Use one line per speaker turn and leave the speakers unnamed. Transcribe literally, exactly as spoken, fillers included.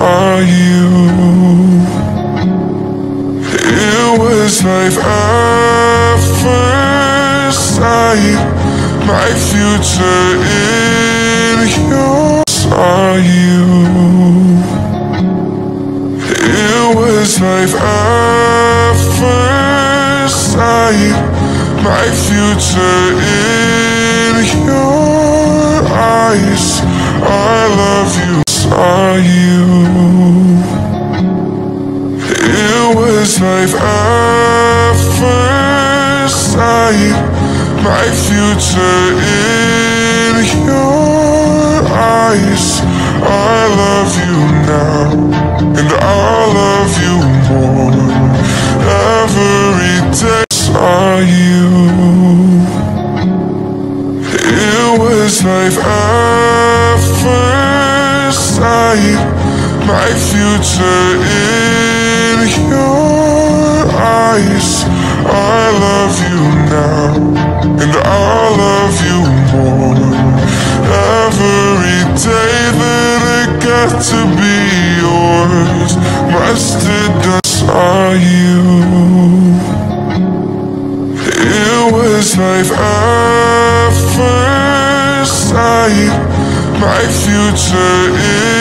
saw you. It was life at first sight. My future in your saw you. It was life at first sight. My future in your eyes. I love you. Saw you. It was life at first sight. My future in your eyes. I love you now, and I'll love you more every day. Saw you. It was life at first sight. My future in your eyes. I love you now, and I'll love you more every day that I got to be yours. Must have done. Saw you. It was life at first sight. My future is